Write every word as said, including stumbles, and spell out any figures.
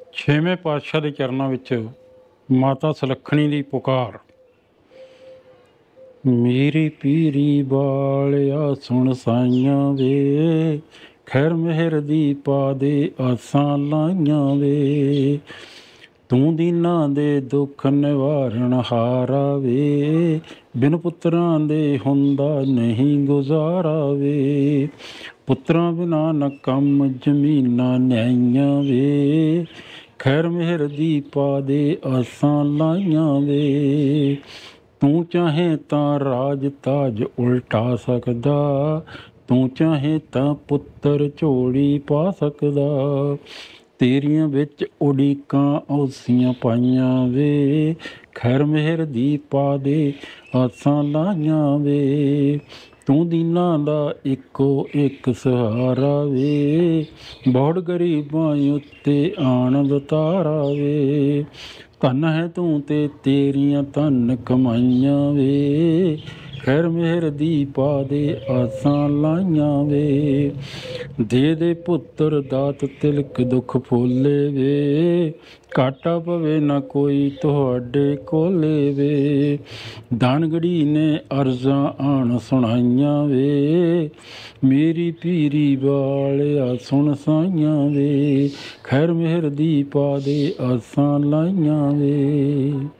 ਛੇਵੇਂ ਪਾਤਸ਼ਾਹ ਦੇ ਚਰਨਾਂ ਵਿੱਚ ਮਾਤਾ ਸੁਲੱਖਣੀ ਦੀ ਪੁਕਾਰ। ਮੇਰੀ ਪੀਰੀ ਬਾਲਿਆ ਸੁਣ ਸਾਈਆਂ ਵੇ, ਖੈਰ ਮਿਹਰ ਦੀ ਪਾ ਦੇ ਆਸਾਂ ਲਾਈਆਂ ਵੇ। ਤੂੰ ਦੀਨਾਂ ਦੇ ਦੁੱਖ ਨਿਵਾਰਨ ਹਾਰਾ ਵੇ, ਬਿਨ ਪੁੱਤਰਾਂ ਦੇ ਹੁੰਦਾ ਨਹੀਂ ਗੁਜ਼ਾਰਾ ਵੇ। ਪੁੱਤਰਾਂ ਬਿਨਾਂ ਨਾ ਕੰਮ ਜ਼ਮੀਨਾਂ ਨਿਆਈਆਂ ਵੇ, ਖੈਰ ਮਿਹਰ ਦੀ ਪਾ ਦੇ ਆਸਾਂ ਲਾਈਆਂ ਵੇ। ਤੂੰ ਚਾਹੇ ਤਾਂ ਰਾਜ ਤਾਜ ਉਲਟਾ ਸਕਦਾ, ਤੂੰ ਚਾਹੇ ਤਾਂ ਪੁੱਤਰ ਝੋਲੀ ਪਾ ਸਕਦਾ। ਤੇਰੀਆਂ ਵਿੱਚ ਉਡੀਕਾਂ ਔਸੀਆਂ ਪਾਈਆਂ ਵੇ, ਖੈਰ ਮਿਹਰ ਦੀ ਪਾ ਦੇ ਆਸਾਂ ਲਾਈਆਂ ਵੇ। ਤੂੰ ਦੀਨਾਂ ਦਾ ਇੱਕੋ ਇੱਕ ਸਹਾਰਾ ਵੇ, ਬਹੁਤ ਗਰੀਬਾਂ ਉੱਤੇ ਆਨੰਦ ਤਾਰਾ ਵੇ। ਧਨ ਹੈ ਤੂੰ ਤੇ ਤੇਰੀਆਂ ਧਨ ਕਮਾਈਆਂ ਵੇ, ਖੈਰ ਮਿਹਰ ਦੀ ਪਾ ਦੇ ਆਸਾਂ ਲਾਈਆਂ ਵੇ। ਦੇ ਦੇ ਪੁੱਤਰ ਦਾਤ ਤਿਲਕ ਦੁੱਖ ਫੋਲੇ ਵੇ, ਘਾਟਾ ਪਵੇ ਨਾ ਕੋਈ ਤੁਹਾਡੇ ਕੋਲੇ ਵੇ। ਦਾਨਗੜੀ ਨੇ ਅਰਜ਼ਾਂ ਆਣ ਸੁਣਾਈਆਂ ਵੇ, ਮੇਰੀ ਪੀਰੀ ਵਾਲਿਆ ਸੁਣ ਸਾਈਆਂ ਵੇ, ਖੈਰ ਮਿਹਰ ਦੀ ਪਾ ਦੇ ਆਸਾਂ ਲਾਈਆਂ ਵੇ।